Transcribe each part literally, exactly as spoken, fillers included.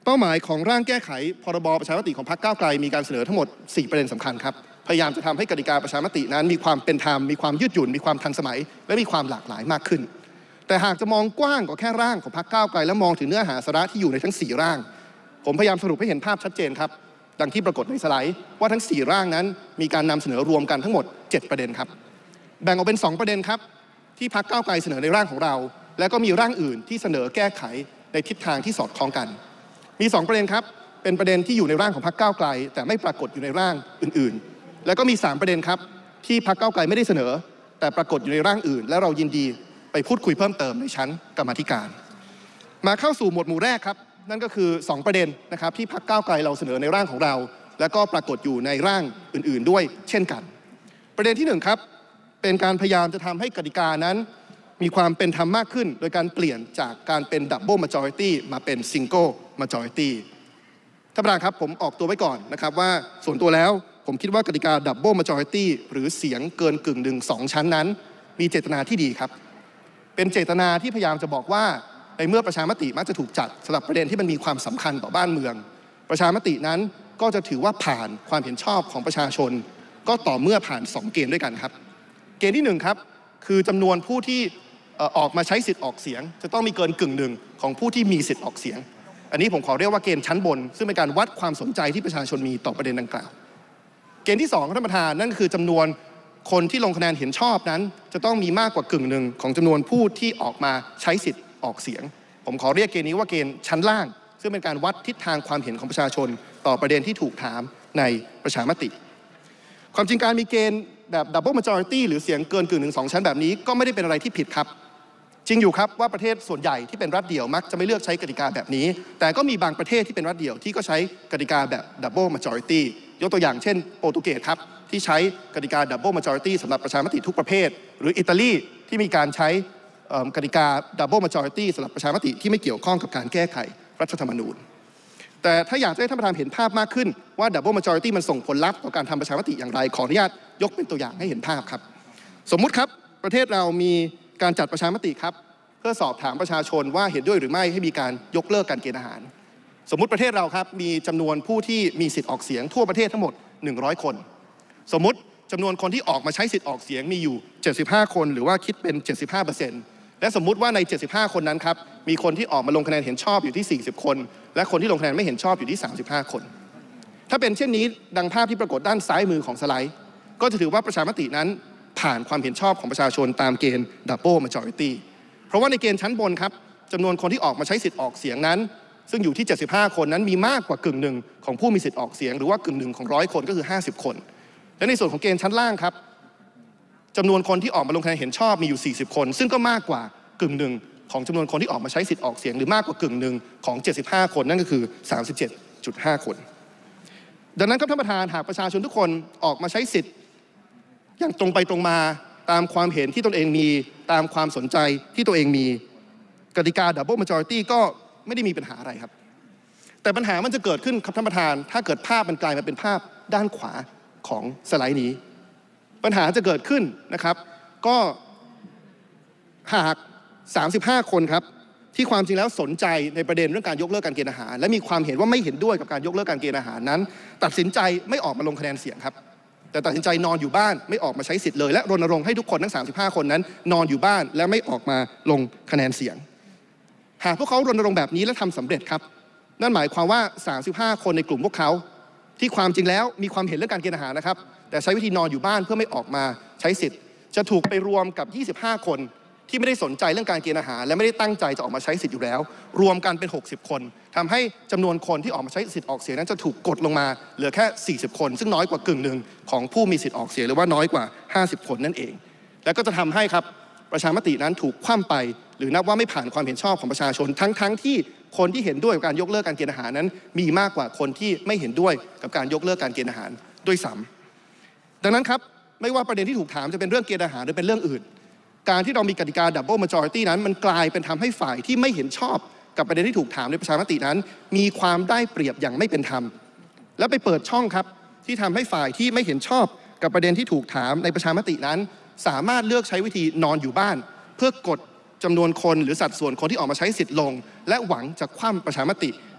เป้าหมายของร่างแก้ไขพรบประชามติของพรรคก้าวไกลมีการเสนอทั้งหมดสี่ประเด็นสำคัญครับพยายามจะทำให้กติกาประชามตินั้นมีความเป็นธรรมมีความยืดหยุ่นมีความทันสมัยและมีความหลากหลายมากขึ้นแต่หากจะมองกว้างกว่าแค่ร่างของพรรคก้าวไกลและมองถึงเนื้อหาสาระที่อยู่ในทั้งสี่ร่างผมพยายามสรุปให้เห็นภาพชัดเจนครับดังที่ปรากฏในสไลด์ว่าทั้งสี่ร่างนั้นมีการนำเสนอรวมกันทั้งหมดเจ็ดประเด็นครับแบ่งออกเป็นสองประเด็นครับที่พรรคก้าวไกลเสนอในร่างของเราและก็มีร่างอื่นที่เสนอแก้ไขในทิศทางที่สอดคล้องกันมีสองประเด็นครับเป็นประเด็นที่อยู่ในร่างของพรรคก้าวไกลแต่ไม่ปรากฏอยู่ในร่างอื่นๆแล้วก็มีสามประเด็นครับที่พรรคก้าวไกลไม่ได้เสนอแต่ปรากฏอยู่ในร่างอื่นและเรายินดีไปพูดคุยเพิ่มเติมในชั้นกรรมาธิการมาเข้าสู่หมวดหมู่แรกครับนั่นก็คือสองประเด็นนะครับที่พรรคก้าวไกลเราเสนอในร่างของเราแล้วก็ปรากฏอยู่ในร่างอื่นๆด้วยเช่นกันประเด็นที่หนึ่งครับเป็นการพยายามจะทำให้กติกานั้นมีความเป็นธรรมมากขึ้นโดยการเปลี่ยนจากการเป็น Double Majority มาเป็น Single Majority ท่านประธานครับผมออกตัวไว้ก่อนนะครับว่าส่วนตัวแล้วผมคิดว่ากติกา Double Majority หรือเสียงเกินกึ่งหนึ่งสองชั้นนั้นมีเจตนาที่ดีครับเป็นเจตนาที่พยายามจะบอกว่าในเมื่อประชามติมักจะถูกจัดสำหรับประเด็นที่มันมีความสำคัญต่อบ้านเมืองประชามตินั้นก็จะถือว่าผ่านความเห็นชอบของประชาชนก็ต่อเมื่อผ่านสองเกณฑ์ด้วยกันครับเกณฑ์ที่หนึ่งครับคือจำนวนผู้ที่ออกมาใช้สิทธิ์ออกเสียงจะต้องมีเกินกึ่งหนึ่งของผู้ที่มีสิทธิ์ออกเสียงอันนี้ผมขอเรียกว่าเกณฑ์ชั้นบนซึ่งเป็นการวัดความสนใจที่ประชาชนมีต่อประเด็นดังกล่าวเกณฑ์ที่สองท่านประธานนั่นคือจำนวนคนที่ลงคะแนนเห็นชอบนั้นจะต้องมีมากกว่ากึ่งหนึ่งของจำนวนผู้ที่ออกมาใช้สิทธิ์ออกเสียงผมขอเรียกเกณฑ์นี้ว่าเกณฑ์ชั้นล่างซึ่งเป็นการวัดทิศทางความเห็นของประชาชนต่อประเด็นที่ถูกถามในประชามติความจริงการมีเกณฑ์แบบ Double Majority หรือเสียงเกินกึ่งหนึ่งสองชั้นแบบนี้ก็ไม่ได้เป็นอะไรที่ผิดครับจริงอยู่ครับว่าประเทศส่วนใหญ่ที่เป็นรัฐเดี่ยวมักจะไม่เลือกใช้กติกาแบบนี้แต่ก็มีบางประเทศที่เป็นรัฐเดี่ยวที่ก็ใช้กติกาแบบ Double Majority ยกตัวอย่างเช่นโปรตุเกสครับที่ใช้กติกา Double Majority สำหรับประชามติทุกประเภทหรืออิตาลีที่มีการใช้กติกา Double Majority สำหรับประชามติที่ไม่เกี่ยวข้องกับการแก้ไขรัฐธรรมนูญแต่ถ้าอยากให้ท่านประธานเห็นภาพมากขึ้นว่า Double Majority มันส่งผลลัพธ์ต่อการทำประชามติอย่างไรขออนุญาตยกเป็นตัวอย่างให้เห็นภาพครับสมมุติครับประเทศเรามีการจัดประชามติครับเพื่อสอบถามประชาชนว่าเห็นด้วยหรือไม่ให้มีการยกเลิกการเกณฑ์อาหารสมมุติประเทศเราครับมีจำนวนผู้ที่มีสิทธิ์ออกเสียงทั่วประเทศทั้งหมดหนึ่งร้อยคนสมมุติจำนวนคนที่ออกมาใช้สิทธิ์ออกเสียงมีอยู่เจ็ดสิบห้าคนหรือว่าคิดเป็น เจ็ดสิบห้าเปอร์เซ็นต์ และสมมุติว่าในเจ็ดสิบห้าคนนั้นครับมีคนที่ออกมาลงคะแนนเห็นชอบอยู่ที่สี่สิบคนและคนที่ลงคะแนนไม่เห็นชอบอยู่ที่สามสิบห้าคนถ้าเป็นเช่นนี้ดังภาพที่ปรากฏด้านซ้ายมือของสไลด์ก็จะถือว่าประชามตินั้นผ่านความเห็นชอบของประชาชนตามเกณฑ์ Double Majority เพราะว่าในเกณฑ์ชั้นบนครับจำนวนคนที่ออกมาใช้สิทธิ์ออกเสียงนั้นซึ่งอยู่ที่เจ็ดสิบห้าคนนั้นมีมากกว่ากึ่งหนึ่งของผู้มีสิทธิ์ออกเสียงหรือว่ากึ่งหนึ่งของร้อยคนก็คือห้าสิบคนและในส่วนของเกณฑ์ชั้นล่างครับจำนวนคนที่ออกมาลงคะแนนเห็นชอบมีอยู่สี่สิบคนซึ่งก็มากกว่ากึ่งหนึ่งของจำนวนคนที่ออกมาใช้สิทธิ์ออกเสียงหรือมากกว่ากึ่งหนึ่งของเจ็ดสิบห้าคนนั่นก็คือ สามสิบเจ็ดจุดห้า คนดังนั้นครับท่านประธานหากประชาชนทุกคนออกมาใช้สิทธิ์อย่างตรงไปตรงมาตามความเห็นที่ตนเองมีตามความสนใจที่ตัวเองมีกติกา Double Majority ก็ไม่ได้มีปัญหาอะไรครับแต่ปัญหามันจะเกิดขึ้นครับท่านประธานถ้าเกิดภาพมันกลายมาเป็นภาพด้านขวาของสไลด์นี้ปัญหาจะเกิดขึ้นนะครับก็หากสามสิบห้าคนครับที่ความจริงแล้วสนใจในประเด็นเรื่องการยกเลิกการเกณฑ์อาหารและมีความเห็นว่าไม่เห็นด้วยกับการยกเลิกการเกณฑ์อาหารนั้นตัดสินใจไม่ออกมาลงคะแนนเสียงครับแต่ตัดสินใจนอนอยู่บ้านไม่ออกมาใช้สิทธิ์เลยและรณรงค์ให้ทุกคนทั้งสามสิบห้าคนนั้นนอนอยู่บ้านและไม่ออกมาลงคะแนนเสียงหากพวกเขารณรงค์แบบนี้และทำสำเร็จครับนั่นหมายความว่าสามสิบห้าคนในกลุ่มพวกเขาที่ความจริงแล้วมีความเห็นเรื่องการเกณฑ์อาหารนะครับแต่ใช้วิธีนอนอยู่บ้านเพื่อไม่ออกมาใช้สิทธิ์จะถูกไปรวมกับยี่สิบห้าคนที่ไม่ได้สนใจเรื่องการเกณฑ์อาหารและไม่ได้ตั้งใจจะออกมาใช้สิทธิ์อยู่แล้วรวมกันเป็นหกสิบคนทำให้จำนวนคนที่ออกมาใช้สิทธิ์ออกเสียงนั้นจะถูกกดลงมาเหลือแค่สี่สิบคนซึ่งน้อยกว่ากึ่งหนึ่งของผู้มีสิทธิ์ออกเสียงหรือว่าน้อยกว่าห้าสิบคนนั่นเองแล้วก็จะทำให้ครับประชามตินั้นถูกคว่ำไปหรือนับว่าไม่ผ่านความเห็นชอบของประชาชนทั้งๆ ท, ที่คนที่เห็นด้วยกับการยกเลิกการเกณฑ์อาหารนั้นมีมากกว่าคนที่ไม่เห็นด้วยกับการยกเลิกการเกณฑ์อาหารด้วยซ้ำดังนั้นครับไม่ว่าประเด็นที่ถูกถามจะเป็นเรื่องเกณฑ์อาหารหรือเป็นเรื่องอื่นการที่เรามีกติกา Double Majority นั้นมันกลายเป็นทำให้ฝ่ายที่ไม่เห็นชอบกับประเด็นที่ถูกถามในประชามตินั้นมีความได้เปรียบอย่างไม่เป็นธรรมและไปเปิดช่องครับที่ทำให้ฝ่ายที่ไม่เห็นชอบกับประเด็นที่ถูกถามในประชามตินั้นสามารถเลือกใช้วิธีนอนอยู่บ้านเพื่อกดจำนวนคนหรือสัดส่วนคนที่ออกมาใช้สิทธิ์ลงและหวังจะคว่ำประชามติ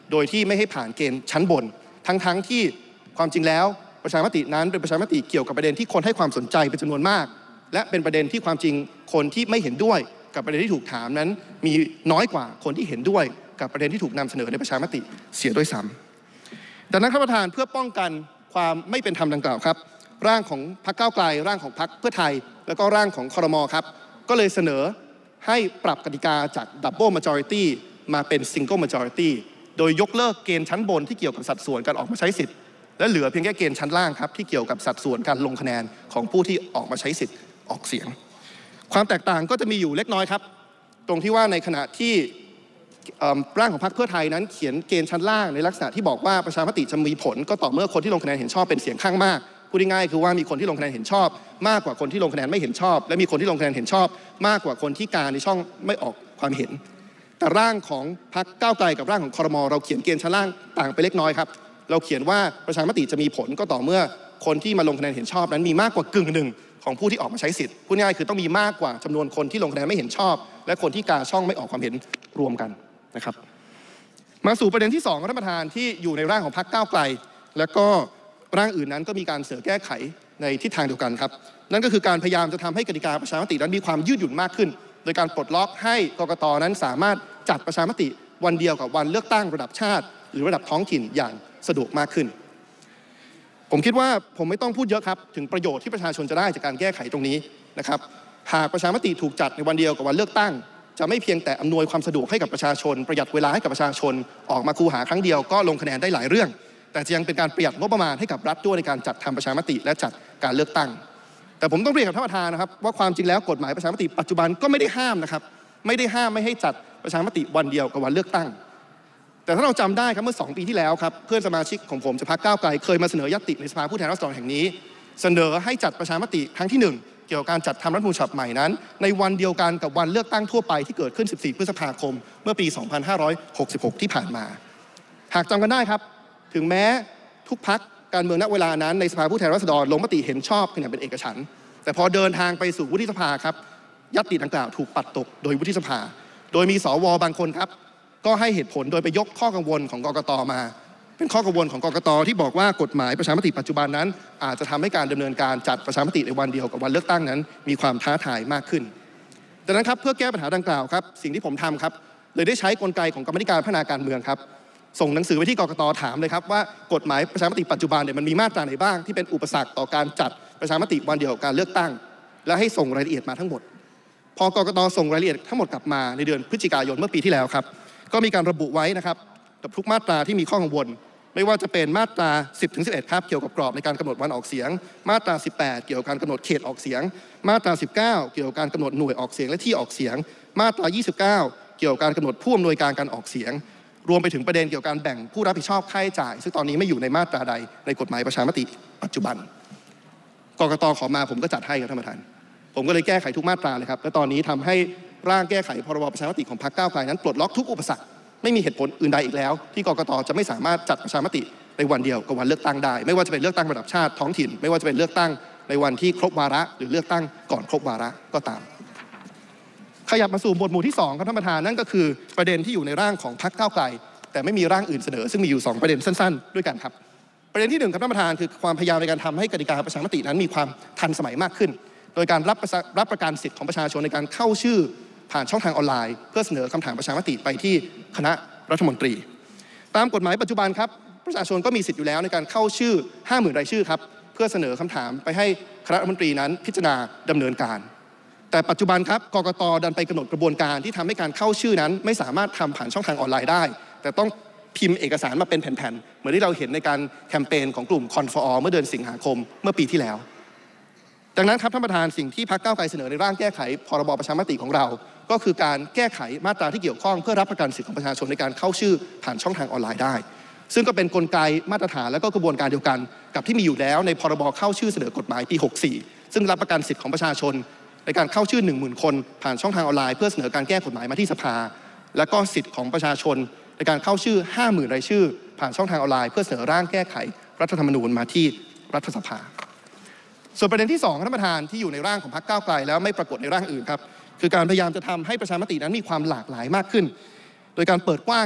โดยที่ไม่ให้ผ่านเกณฑ์ชั้นบนทั้งๆ ท, ที่ความจริงแล้วประชามตินั้นเป็นประชามติเกี่ยวกับประเด็นที่คนให้ความสนใจเป็นจำนวนมากและเป็นประเด็นที่ความจริงคนที่ไม่เห็นด้วยกับประเด็นที่ถูกถามนั้นมีน้อยกว่าคนที่เห็นด้วยกับประเด็นที่ถูกนำเสนอในประชามติเสียด้วยซ้ำดังนั้นท่านประธานเพื่อป้องกันความไม่เป็นธรรมดังกล่าวครับร่างของพรรคก้าวไกลร่างของพรรคเพื่อไทยแล้วก็ร่างของครม.ครับก็เลยเสนอให้ปรับกติกาจาก Double Majority มาเป็น Single Majority โดยยกเลิกเกณฑ์ชั้นบนที่เกี่ยวกับสัดส่วนการออกมาใช้สิทธิ์และเหลือเพียงแค่เกณฑ์ชั้นล่างครับที่เกี่ยวกับสัดส่วนการลงคะแนนของผู้ที่ออกมาใช้สิทธิ์ออกเสียงความแตกต่างก็จะมีอยู่เล็กน้อยครับตรงที่ว่าในขณะที่ร่างของพรรคเพื่อไทยนั้นเขียนเกณฑ์ชั้นล่างในลักษณะที่บอกว่าประชามติจะมีผลก็ต่อเมื่อคนที่ลงคะแนนเห็นชอบเป็นเสียงข้างมากพูดง่ายๆคือว่ามีคนที่ลงคะแนนเห็นชอบมากกว่าคนที่ลงคะแนนไม่เห็นชอบและมีคนที่ลงคะแนนเห็นชอบมากกว่าคนที่การในช่องไม่ออกความเห็นแต่ร่างของพรรคก้าวไกลกับร่างของครม.เราเขียนเกณฑ์ชั้นล่างต่างไปเล็กน้อยครับเราเขียนว่าประชามติจะมีผลก็ต่อเมื่อคนที่มาลงคะแนนเห็นชอบนั้นมีมากกว่ากึ่งหนึ่งของผู้ที่ออกมาใช้สิทธิ์พูดง่ายๆคือต้องมีมากกว่าจำนวนคนที่ลงคะแนนไม่เห็นชอบและคนที่กาช่องไม่ออกความเห็นรวมกันนะครับมาสู่ประเด็นที่สองท่านประธานที่อยู่ในร่างของพรรคก้าวไกลและก็ร่างอื่นนั้นก็มีการเสนอแก้ไขในทิศทางเดียวกันครับนั่นก็คือการพยายามจะทำให้กติกาประชามตินั้นมีความยืดหยุ่นมากขึ้นโดยการปลดล็อกให้กกต.นั้นสามารถจัดประชามติวันเดียวกับวันเลือกตั้งระดับชาติหรือระดับท้องถิ่นอย่างสะดวกมากขึ้นผมคิดว่าผมไม่ต้องพูดเยอะครับถึงประโยชน์ที่ประชาชนจะได้จากการแก้ไขตรงนี้นะครับหากประชามติถูกจัดในวันเดียวกับวันเลือกตั้งจะไม่เพียงแต่อำนวยความสะดวกให้กับประชาชนประหยัดเวลาให้กับประชาชนออกมาคูหาครั้งเดียวก็ลงคะแนนได้หลายเรื่องแต่จะยังเป็นการประหยัดงบประมาณให้กับรัฐด้วยในการจัดทำประชามติและจัดการเลือกตั้งแต่ผมต้องเรียนกับท่านประธานนะครับว่าความจริงแล้วกฎหมายประชามติปัจจุบันก็ไม่ได้ห้ามนะครับไม่ได้ห้ามไม่ให้จัดประชามติวันเดียวกับวันเลือกตั้งแต่ถ้าเราจำได้ครับเมื่อสองปีที่แล้วครับเพื่อนสมาชิกของผมจากพรรคก้าวไกลเคยมาเสนอญัตติในสภาผู้แทนราษฎรแห่งนี้เสนอให้จัดประชามติครั้งที่หนึ่งเกี่ยวกับการจัดทำรัฐธรรมนูญฉบับใหม่นั้นในวันเดียวกันกับวันเลือกตั้งทั่วไปที่เกิดขึ้นสิบสี่พฤษภาคมเมื่อปีสองพันห้าร้อยหกสิบหกที่ผ่านมาหากจำกันได้ครับถึงแม้ทุกพรรคการเมืองณเวลานั้นในสภาผู้แทนราษฎรลงมติเห็นชอบกันอย่างเป็นเอกฉันท์แต่พอเดินทางไปสู่วุฒิสภาครับญัตติดังกล่าวถูกปัดตกโดยวุฒิสภาโดยมีสวบางคนครับก็ให้เหตุผลโดยไปยกข้อกังวลของกกต.มาเป็นข้อกังวลของกกต.ที่บอกว่ากฎหมายประชามติปัจจุบันนั้นอาจจะทำให้การดำเนินการจัดประชามติในวันเดียวกับวันเลือกตั้งนั้นมีความท้าทายมากขึ้นดังนั้นครับเพื่อแก้ปัญหาดังกล่าวครับสิ่งที่ผมทำครับเลยได้ใช้กลไกของกรรมธิการพัฒนาการเมืองครับส่งหนังสือไปที่กกต.ถามเลยครับว่ากฎหมายประชามติปัจจุบันเนี่ยมันมีมาตราไหนบ้างที่เป็นอุปสรรคต่อการจัดประชามติวันเดียวกับการเลือกตั้งและให้ส่งรายละเอียดมาทั้งหมดพอกกต.ส่งรายละเอียดทั้งหมดกลับมาในเดือนพฤศจิกายนเมื่อปีที่แล้วครับก็มีการระบุไว้นะครับกับทุกมาตราที่มีข้อกังวลไม่ว่าจะเป็นมาตรา สิบถึงสิบเอ็ด ครับเกี่ยวกับกรอบในการกำหนดวันออกเสียงมาตรา สิบแปด เกี่ยวกับการกำหนดเขตออกเสียงมาตรา สิบเก้า เกี่ยวกับการกำหนดหน่วยออกเสียงและที่ออกเสียงมาตรา ยี่สิบเก้า เกี่ยวกับการกำหนดผู้อำนวยการการออกเสียงรวมไปถึงประเด็นเกี่ยวกับการแบ่งผู้รับผิดชอบค่าใช้จ่ายซึ่งตอนนี้ไม่อยู่ในมาตราใดในกฎหมายประชามติปัจจุบันกกต.ขอมาผมก็จัดให้ครับท่านประธานผมก็เลยแก้ไขทุกมาตราเลยครับและตอนนี้ทำให้ร่างแก้ไขพรบประชามติของพรรคก้าวไกลนั้นปลดล็อกทุกอุปสรรคไม่มีเหตุผลอื่นใดอีกแล้วที่กกต.จะไม่สามารถจัดประชามติในวันเดียวกับวันเลือกตั้งได้ไม่ว่าจะเป็นเลือกตั้งระดับชาติท้องถิ่นไม่ว่าจะเป็นเลือกตั้งในวันที่ครบวาระหรือเลือกตั้งก่อนครบวาระก็ตามขยับมาสู่หมวดหมู่ที่สองครับท่านประธานนั่นก็คือประเด็นที่อยู่ในร่างของพรรคก้าวไกลแต่ไม่มีร่างอื่นเสนอซึ่งมีอยู่สองประเด็นสั้นๆด้วยกันครับประเด็นที่หนึ่งครับท่านประธานคือความพยายามในการทำให้กติกาประชามตินั้นมีความทันสมัยมากขึ้นโดยการรับรับประกันสิทธิของประชาชนในการเข้าชื่อผ่านช่องทางออนไลน์เพื่อเสนอคำถามประชามติไปที่คณะรัฐมนตรีตามกฎหมายปัจจุบันครับประชาชนก็มีสิทธิ์อยู่แล้วในการเข้าชื่อ ห้าหมื่น รายชื่อครับเพื่อเสนอคำถามไปให้คณะรัฐมนตรีนั้นพิจารณาดำเนินการแต่ปัจจุบันครับกกต.ดันไปกำหนดกระบวนการที่ทำให้การเข้าชื่อนั้นไม่สามารถทำผ่านช่องทางออนไลน์ได้แต่ต้องพิมพ์เอกสารมาเป็นแผ่นๆเหมือนที่เราเห็นในการแคมเปญของกลุ่มคอนฟอร์เมื่อเดือนสิงหาคมเมื่อปีที่แล้วดังนั้นครับท่านประธานสิ่งที่พรรคก้าวไกลเสนอในร่างแก้ไขพรบประชามติของเราก็คือการแก้ไขมาตราที่เกี่ยวข้องเพื่อรับประกันสิทธิของประชาชนในการเข้าชื่อผ่านช่องทางออนไลน์ได้ซึ่งก็เป็นกลไกมาตรฐานและก็กระบวนการเดียวกันกับที่มีอยู่แล้วในพรบเข้าชื่อเสนอกฎหมายปีหกสิบสี่ซึ่งรับประกันสิทธิของประชาชนในการเข้าชื่อ หนึ่งหมื่น คนผ่านช่องทางออนไลน์เพื่อเสนอการแก้กฎหมายมาที่สภาและก็สิทธิของประชาชนในการเข้าชื่อ ห้าหมื่น รายชื่อผ่านช่องทางออนไลน์เพื่อเสนอร่างแก้ไขรัฐธรรมนูญมาที่รัฐสภาส่วนประเด็นที่สองท่านประธานที่อยู่ในร่างของพรรคก้าวไกลแล้วไม่ปรากฏในร่างอื่นครับคือการพยายามจะทำให้ประชามตินั้นมีความหลากหลายมากขึ้นโดยการเปิดกว้างครับ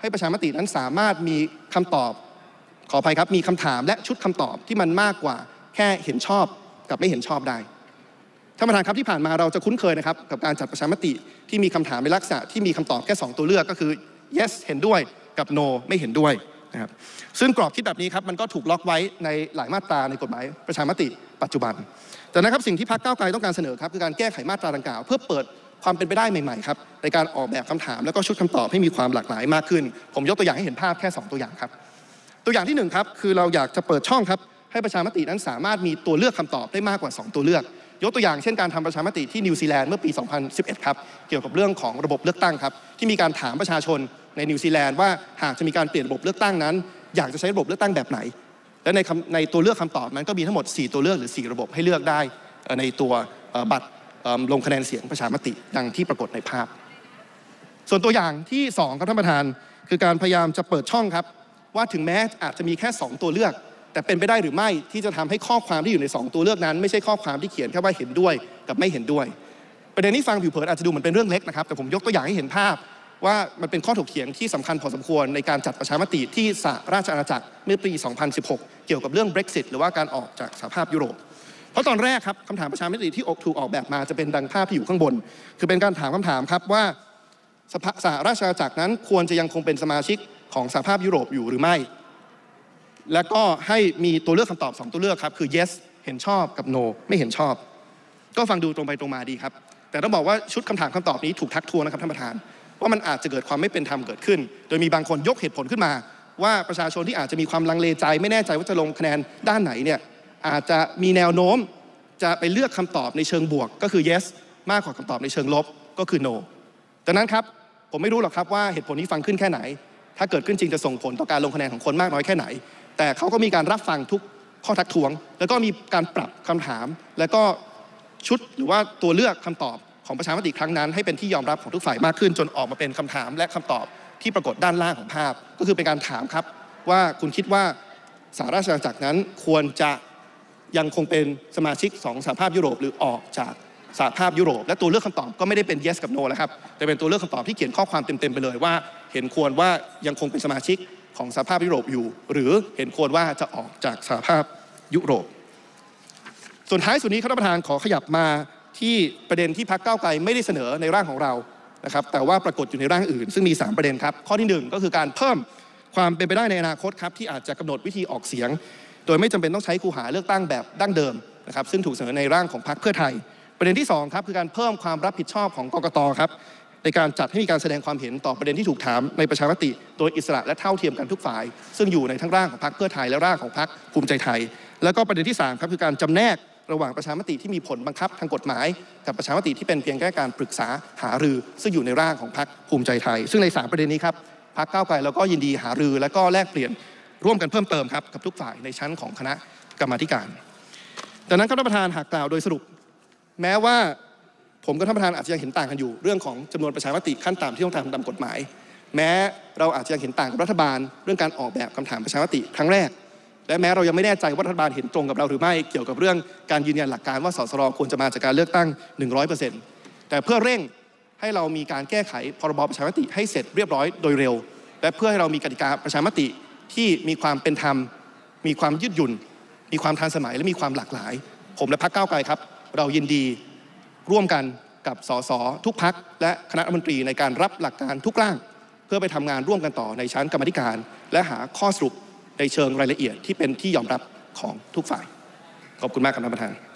ให้ประชามตินั้นสามารถมีคำตอบขออภัยครับมีคำถามและชุดคำตอบที่มันมากกว่าแค่เห็นชอบกับไม่เห็นชอบได้ท่านประธานครับที่ผ่านมาเราจะคุ้นเคยนะครับกับการจัดประชามติที่มีคำถามในลักษณะที่มีคำตอบแค่สองตัวเลือกก็คือ yes เห็นด้วยกับ no ไม่เห็นด้วยนะครับซึ่งกรอบคิดแบบนี้ครับมันก็ถูกล็อกไว้ในหลายมาตราในกฎหมายประชามติปัจจุบันแต่นะครับสิ่งที่พรรคก้าวไกลต้องการเสนอครับคือการแก้ไขมาตราดังกล่าวเพื่อเปิดความเป็นไปได้ใหม่ๆครับในการออกแบบคำถามแล้วก็ชุดคำตอบให้มีความหลากหลายมากขึ้นผมยกตัวอย่างให้เห็นภาพแค่สองตัวอย่างครับตัวอย่างที่หนึ่งครับคือเราอยากจะเปิดช่องครับให้ประชามตินั้นสามารถมีตัวเลือกคำตอบได้มากกว่าสองตัวเลือกยกตัวอย่างเช่นการทำประชามติที่นิวซีแลนด์เมื่อปีสองพันสิบเอ็ดครับเกี่ยวกับเรื่องของระบบเลือกตั้งครับที่มีการถามประชาชนในนิวซีแลนด์ว่าหากจะมีการเปลี่ยนระบบเลือกตั้งนั้นอยากจะใช้ระบบเลือกตั้งแบบไหนและในในตัวเลือกคำตอบนั้นก็มีทั้งหมดสี่ตัวเลือกหรือสี่ระบบให้เลือกได้ในตัวบัตรลงคะแนนเสียงประชามติดังที่ปรากฏในภาพส่วนตัวอย่างที่สองครับท่านประธานคือการพยายามจะเปิดช่องครับว่าถึงแม้อาจจะมีแค่สองตัวเลือกแต่เป็นไปได้หรือไม่ที่จะทำให้ข้อความที่อยู่ในสองตัวเลือกนั้นไม่ใช่ข้อความที่เขียนแค่ว่าเห็นด้วยกับไม่เห็นด้วยประเด็นนี้ฟังผิวเผินอาจจะดูเหมือนเป็นเรื่องเล็กนะครับแต่ผมยกตัวอย่างให้เห็นภาพว่ามันเป็นข้อถกเถียงที่สำคัญพอสมควรในการจัดประชามติที่สหราชอาณาจักรเมื่อปีสองพันสิบหกเกี่ยวกับเรื่อง Brexit หรือว่าการออกจากสหภาพยุโรปเพราะตอนแรกครับคำถามประชามติที่ถูกออกแบบมาจะเป็นดังภาพที่อยู่ข้างบนคือเป็นการถามคำถามครับว่าสหราชอาณาจักรนั้นควรจะยังคงเป็นสมาชิกของสหภาพยุโรปอยู่หรือไม่และก็ให้มีตัวเลือกคำตอบสองตัวเลือกครับคือ yes เห็นชอบกับ no ไม่เห็นชอบก็ฟังดูตรงไปตรงมาดีครับแต่ต้องบอกว่าชุดคำถามคำตอบนี้ถูกทักท้วงนะครับท่านประธานว่ามันอาจจะเกิดความไม่เป็นธรรมเกิดขึ้นโดยมีบางคนยกเหตุผลขึ้นมาว่าประชาชนที่อาจจะมีความลังเลใจไม่แน่ใจว่าจะลงคะแนนด้านไหนเนี่ยอาจจะมีแนวโน้มจะไปเลือกคำตอบในเชิงบวกก็คือ yes มากกว่าคำตอบในเชิงลบก็คือ no ดังนั้นครับผมไม่รู้หรอกครับว่าเหตุผลนี้ฟังขึ้นแค่ไหนถ้าเกิดขึ้นจริงจะส่งผลต่อการลงคะแนนของคนมากน้อยแค่ไหนแต่เขาก็มีการรับฟังทุกข้อทักท้วงแล้วก็มีการปรับคำถามแล้วก็ชุดหรือว่าตัวเลือกคำตอบของประชามติครั้งนั้นให้เป็นที่ยอมรับของทุกฝ่ายมากขึ้นจนออกมาเป็นคำถามและคำตอบที่ปรากฏด้านล่างของภาพก็คือเป็นการถามครับว่าคุณคิดว่าสหราชอาณาจักรนั้นควรจะยังคงเป็นสมาชิกของสหภาพยุโรปหรือออกจากสหภาพยุโรปและตัวเลือกคำตอบก็ไม่ได้เป็น yes กับ no แล้วครับแต่เป็นตัวเลือกคำตอบที่เขียนข้อความเต็มๆไปเลยว่าเห็นควรว่ายังคงเป็นสมาชิกของสหภาพยุโรปอยู่หรือเห็นควรว่าจะออกจากสหภาพยุโรปส่วนท้ายสุดนี้ท่านประธานขอขยับมาที่ประเด็นที่พรรคก้าวไกลไม่ได้เสนอในร่างของเรานะครับแต่ว่าปรากฏอยู่ในร่างอื่นซึ่งมีสามประเด็นครับข้อที่หนึ่งก็คือการเพิ่มความเป็นไปได้ในอนาคตครับที่อาจจะกำหนดวิธีออกเสียงโดยไม่จำเป็นต้องใช้คูหาเลือกตั้งแบบดั้งเดิมนะครับซึ่งถูกเสนอในร่างของพรรคเพื่อไทยประเด็นที่สองครับคือการเพิ่มความรับผิดชอบของกกตครับในการจัดให้มีการแสดงความเห็นต่อประเด็นที่ถูกถามในประชามติโดยอิสระและเท่าเทียมกันทุกฝ่ายซึ่งอยู่ในทั้งร่างของพรรคเพื่อไทยและร่างของพรรคภูมิใจไทยแล้วก็ประเด็นที่สามครับคือการจำแนกระหว่างประชามติที่มีผลบังคับทางกฎหมายกับประชามติที่เป็นเพียงแค่การปรึกษาหารือซึ่งอยู่ในร่างของพรรคภูมิใจไทยซึ่งในสามประเด็นนี้ครับพรรคก้าวไกลเราก็ยินดีหารือและก็แลกเปลี่ยนร่วมกันเพิ่มเติมครับกับทุกฝ่ายในชั้นของคณะกรรมาธิการดังนั้นท่านประธานหากกล่าวโดยสรุปแม้ว่าผมกับท่านประธานอาจจะยังเห็นต่างกันอยู่เรื่องของจำนวนประชามติขั้นต่ำที่ต้องทำตามกฎหมายแม้เราอาจจะยังเห็นต่างกับรัฐบาลเรื่องการออกแบบคำถามประชามติครั้งแรกและแม้เรายังไม่แน่ใจว่ารัฐบาลเห็นตรงกับเราหรือไม่เกี่ยวกับเรื่องการยืนยันหลักการว่าสสรควรจะมาจากการเลือกตั้ง หนึ่งร้อยเปอร์เซ็นต์ แต่เพื่อเร่งให้เรามีการแก้ไขพรบประชามติให้เสร็จเรียบร้อยโดยเร็วและเพื่อให้เรามีกติกาประชามติที่มีความเป็นธรรมมีความยืดหยุ่นมีความทันสมัยและมีความหลากหลายผมและพรรคก้าวไกลครับเรายินดีร่วมกันกับสสทุกพรรคและคณะรัฐมนตรีในการรับหลักการทุกร่างเพื่อไปทำงานร่วมกันต่อในชั้นกรรมาธิการและหาข้อสรุปในเชิงรายละเอียดที่เป็นที่ยอมรับของทุกฝ่ายขอบคุณมากครับท่านประธาน